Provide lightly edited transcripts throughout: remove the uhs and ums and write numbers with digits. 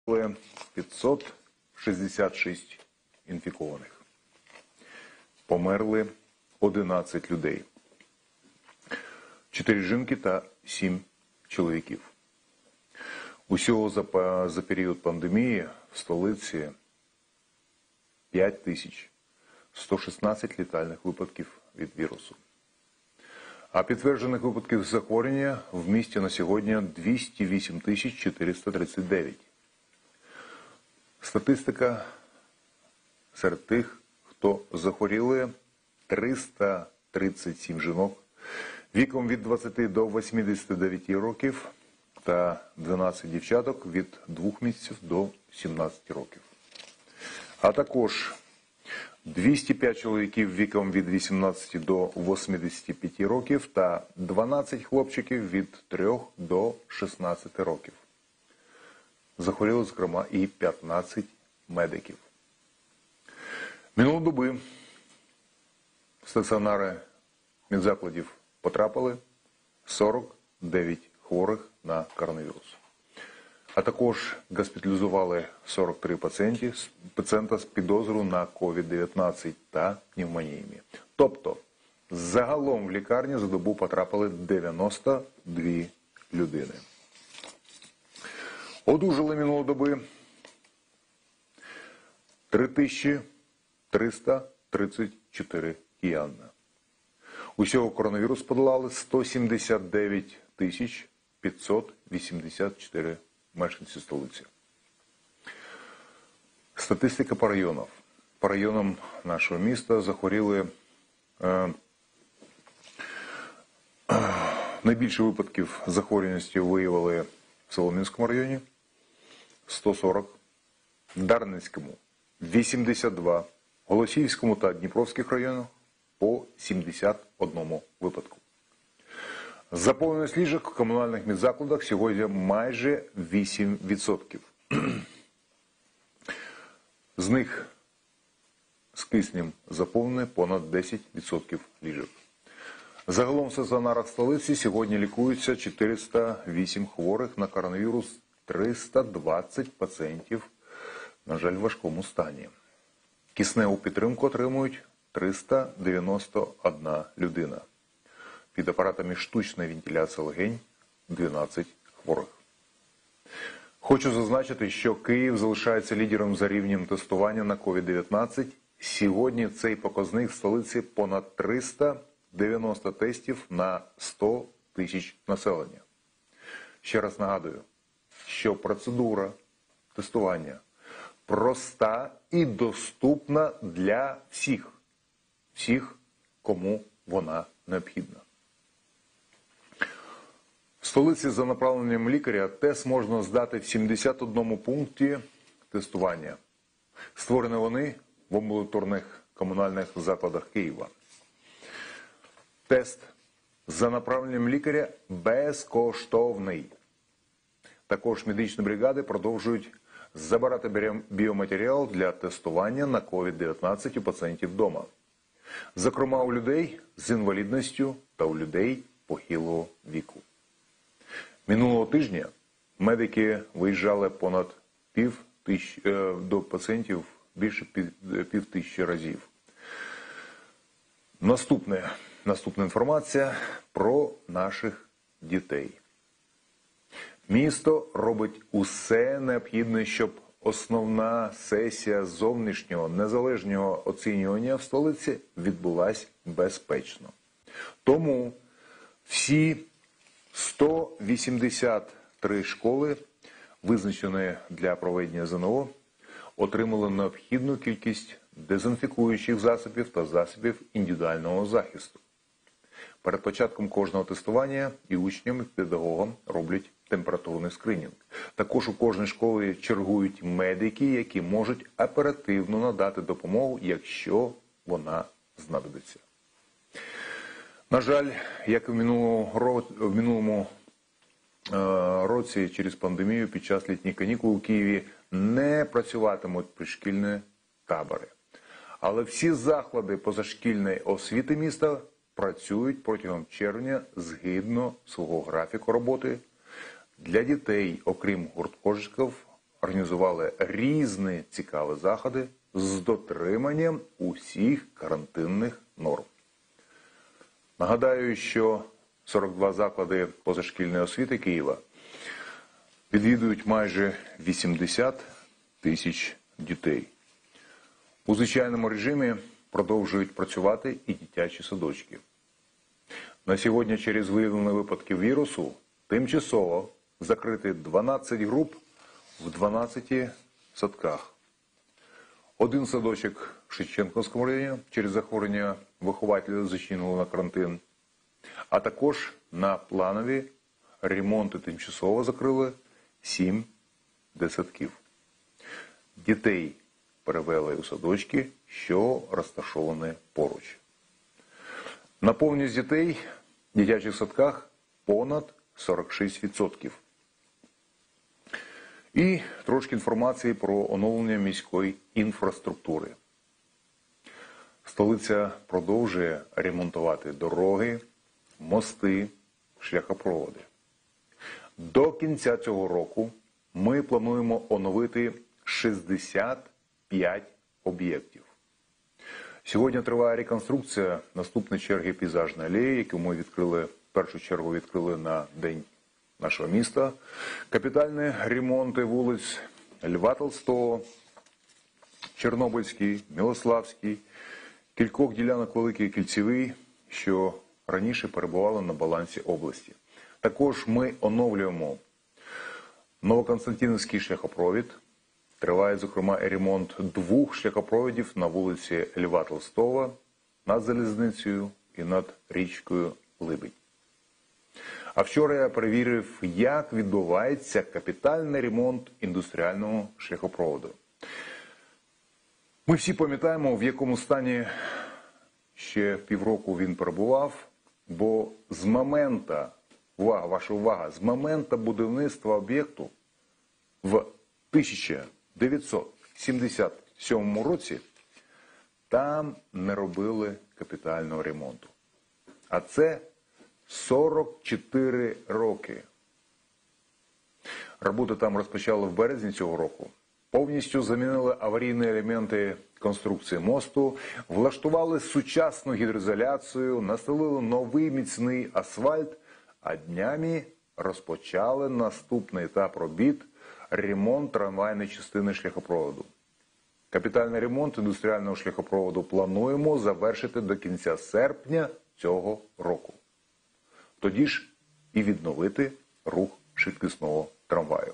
566 інфікованих. Померли 11 людей. 4 жінки та 7 чоловіків. Усього за період пандемії в столиці 5116 летальних випадків від вірусу. А підтверджених випадків захворювання в місті на сьогодні 208 439. Статистика серед тих, хто захворіли, 337 жінок віком від 20 до 89 років та 12 дівчаток від 2 місяців до 17 років. А також 205 чоловіків віком від 18 до 85 років та 12 хлопчиків від 3 до 16 років. Захворіли, зокрема, і 15 медиків. Минулої доби в стаціонари медзакладів потрапили 49 хворих на коронавірус. А також госпіталізували 43 пацієнта з підозрою на COVID-19 та пневмоніями. Тобто, загалом в лікарні за добу потрапили 92 людини. Одужали минулої доби 3334 кияни. Усього коронавірус подолали 179 584 мешканці столиці. Статистика по районам. По районам нашого міста захворіли найбільше випадків захворюваності виявили в Солом'янському районі 140, Дарницькому 82, Голосіївському та Дніпровських районах по 71 випадку. Заповненість ліжок в комунальних медзакладах сьогодні майже 8%. З них з киснем заповнені понад 10% ліжок. Загалом в стаціонарах столиці сьогодні лікуються 408 хворих на коронавірус, 320 пацієнтів, на жаль, в важкому стані. Кисневу підтримку отримують 391 людина. Під апаратами штучної вентиляції легень 12 хворих. Хочу зазначити, що Київ залишається лідером за рівнем тестування на COVID-19. Сьогодні цей показник в столиці понад 390 тестів на 100 тисяч населення. Ще раз нагадую, що процедура тестування проста і доступна для всіх, кому вона необхідна. В столиці за направленням лікаря тест можна здати в 71 пункті тестування. Створені вони в амбулаторних комунальних закладах Києва. Тест за направленням лікаря безкоштовний. Також медичні бригади продовжують забирати біоматеріал для тестування на COVID-19 у пацієнтів вдома. Зокрема, у людей з інвалідністю та у людей похилого віку. Минулого тижня медики виїжджали понад до пацієнтів більше 5000 разів. Наступна інформація про наших дітей. Місто робить усе необхідне, щоб основна сесія зовнішнього незалежного оцінювання в столиці відбулась безпечно. Тому всі 183 школи, визначені для проведення ЗНО, отримали необхідну кількість дезінфікуючих засобів та засобів індивідуального захисту. Перед початком кожного тестування і учням, і педагогам роблять температурний скринінг. Також у кожній школі чергують медики, які можуть оперативно надати допомогу, якщо вона знадобиться. На жаль, як і в минулому році через пандемію під час літніх канікул у Києві не працюватимуть пришкільні табори. Але всі заклади позашкільної освіти міста працюють протягом червня згідно свого графіку роботи. Для дітей, окрім гуртожитків, організували різні цікаві заходи з дотриманням усіх карантинних норм. Нагадаю, що 42 заклади позашкільної освіти Києва відвідують майже 80 тисяч дітей. У звичайному режимі продовжують працювати і дитячі садочки. На сьогодні через виявлені випадки вірусу тимчасово закрити 12 груп в 12 садках. Один садочок в Шевченківському районі через захворювання вихователя зачинили на карантин, а також на планові ремонти тимчасово закрили 7 дитсадків. Дітей перевели у садочки, що розташовані поруч. Наповненість дітей в дитячих садках понад 46%. І трошки інформації про оновлення міської інфраструктури. Столиця продовжує ремонтувати дороги, мости, шляхопроводи. До кінця цього року ми плануємо оновити 65 об'єктів. Сьогодні триває реконструкція наступної черги пейзажної алеї, яку ми відкрили, в першу чергу відкрили на День нашого міста. Капітальні ремонти вулиць Льва Толстого, Чорнобильський, Милославський, кількох ділянок Великий Кільцевий, що раніше перебували на балансі області. Також ми оновлюємо Новоконстантинівський шляхопровід. Триває, зокрема, і ремонт 2 шляхопроводів на вулиці Льва Толстого, над залізницею і над річкою Либідь. А вчора я перевірив, як відбувається капітальний ремонт індустріального шляхопроводу. Ми всі пам'ятаємо, в якому стані ще півроку він перебував, бо з моменту, ваша увага, з моменту будівництва об'єкту в 1977 році там не робили капітального ремонту. А це 44 роки. Роботи там розпочали в березні цього року. Повністю замінили аварійні елементи конструкції мосту, влаштували сучасну гідроізоляцію, настелили новий міцний асфальт, а днями розпочали наступний етап робіт – ремонт трамвайної частини шляхопроводу. Капітальний ремонт індустріального шляхопроводу плануємо завершити до кінця серпня цього року. Тоді ж і відновити рух швидкісного трамваю.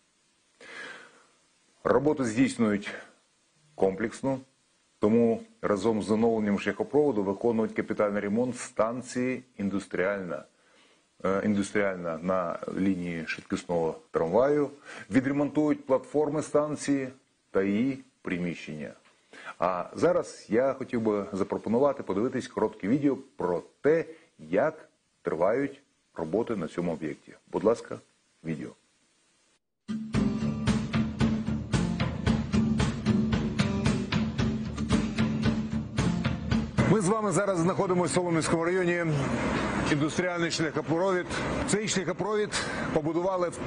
Роботи здійснюють комплексно, тому разом з оновленням шляхопроводу виконують капітальний ремонт станції індустріальна на лінії швидкісного трамваю, відремонтують платформи станції та її приміщення. А зараз я хотів би запропонувати подивитись коротке відео про те, як тривають роботи на цьому об'єкті. Будь ласка, відео. Ми з вами зараз знаходимося в Солом'янському районі. Індустріальний шляхопровід. Цей шляхопровід побудували в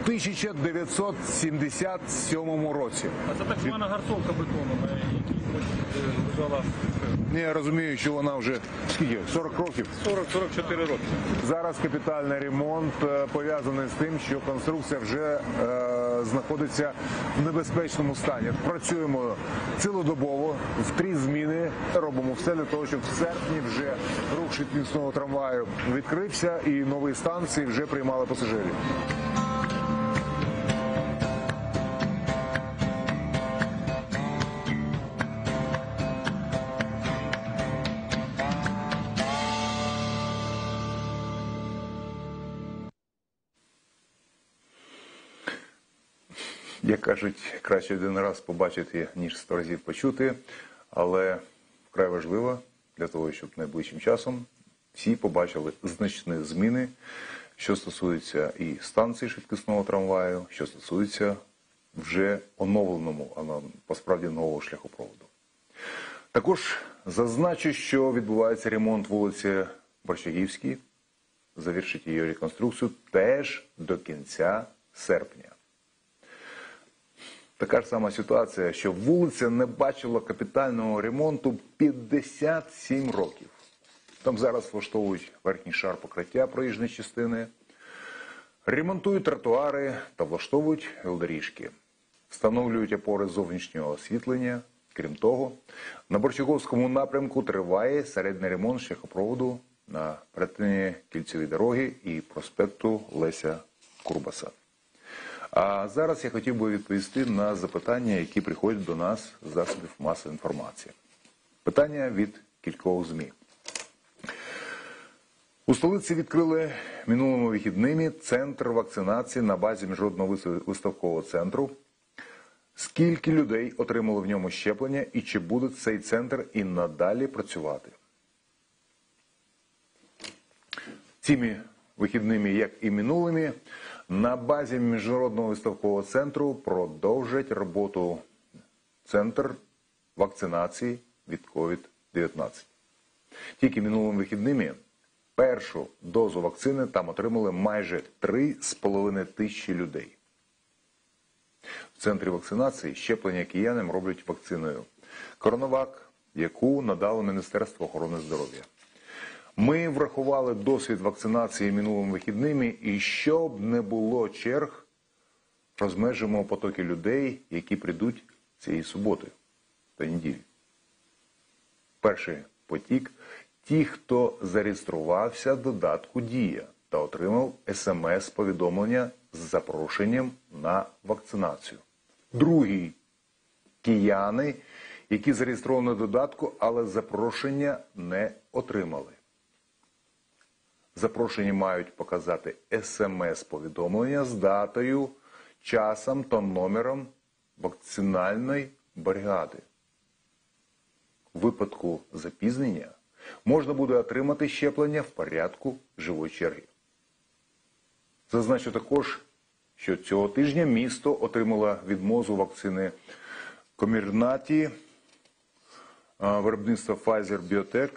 1977 році. А це так звана гарцовка бетону, на якій лежала. Я розумію, що вона вже, скільки, 40 років? 40-44 роки. Зараз капітальний ремонт пов'язаний з тим, що конструкція вже знаходиться в небезпечному стані. Працюємо цілодобово, в 3 зміни, робимо все для того, щоб в серпні вже рух швидкісного трамваю відкрився і нові станції вже приймали пасажирів. Як кажуть, краще один раз побачити, ніж 100 разів почути, але вкрай важливо для того, щоб найближчим часом всі побачили значні зміни, що стосується і станції швидкісного трамваю, що стосується вже оновленому, а насправді нового шляхопроводу. Також зазначу, що відбувається ремонт вулиці Борщагівській, завершить її реконструкцію теж до кінця серпня. Така ж сама ситуація, що вулиця не бачила капітального ремонту 57 років. Там зараз влаштовують верхній шар покриття проїжджої частини, ремонтують тротуари та влаштовують велодоріжки. Встановлюють опори зовнішнього освітлення. Крім того, на Борчаковському напрямку триває середній ремонт шляхопроводу на перетині Кільцевої дороги і проспекту Леся Курбаса. А зараз я хотів би відповісти на запитання, які приходять до нас з засобів масової інформації. Питання від кількох ЗМІ. У столиці відкрили минулими вихідними центр вакцинації на базі Міжнародного виставкового центру. Скільки людей отримало в ньому щеплення і чи буде цей центр і надалі працювати? Цими вихідними, як і минулими, на базі Міжнародного виставкового центру продовжать роботу центр вакцинації від COVID-19. Тільки минулими вихідними першу дозу вакцини там отримали майже 3,5 тисячі людей. В центрі вакцинації щеплення киянам роблять вакциною Коронавак, яку надало Міністерство охорони здоров'я. Ми врахували досвід вакцинації минулими вихідними і щоб не було черг, розмежимо потоки людей, які прийдуть цієї суботи та неділі. Перший потік – ті, хто зареєструвався в додатку «Дія» та отримав СМС-повідомлення з запрошенням на вакцинацію. Другий – кияни, які зареєстровані в додатку, але запрошення не отримали. Запрошені мають показати СМС-повідомлення з датою, часом та номером вакцинальної бригади. У випадку запізнення можна буде отримати щеплення в порядку живої черги. Зазначу також, що цього тижня місто отримало від МОЗу вакцини Комірнаті виробництва Pfizer-BioNTech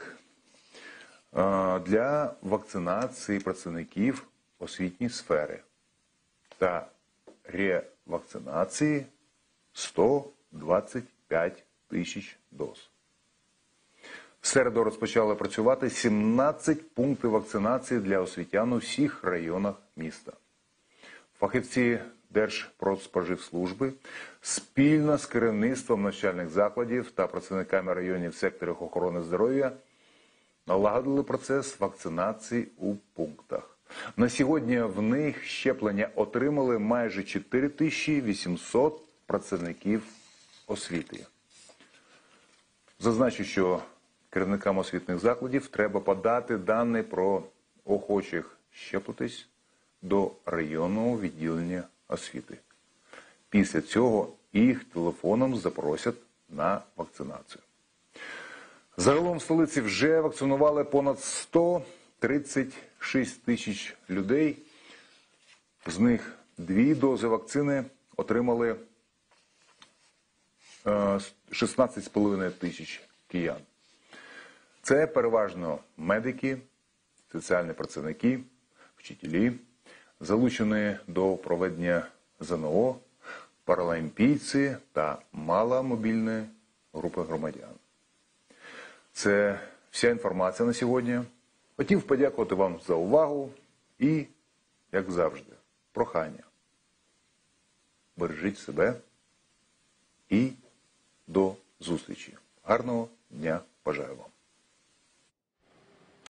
для вакцинації працівників освітньої сфери та ревакцинації 125 тисяч доз. В середу розпочали працювати 17 пунктів вакцинації для освітян у всіх районах міста. Фахівці Держпродспоживслужби спільно з керівництвом навчальних закладів та працівниками районів секторів охорони здоров'я налагодили процес вакцинації у пунктах. На сьогодні в них щеплення отримали майже 4800 працівників освіти. Зазначу, що керівникам освітніх закладів треба подати дані про охочих щеплитись до районного відділення освіти. Після цього їх телефоном запросять на вакцинацію. Загалом в столиці вже вакцинували понад 136 тисяч людей. З них 2 дози вакцини отримали 16,5 тисяч киян. Це переважно медики, соціальні працівники, вчителі, залучені до проведення ЗНО, паралімпійці та маломобільні групи громадян. Це вся інформація на сьогодні. Хотів подякувати вам за увагу і, як завжди, прохання. Бережіть себе і до зустрічі. Гарного дня бажаю вам.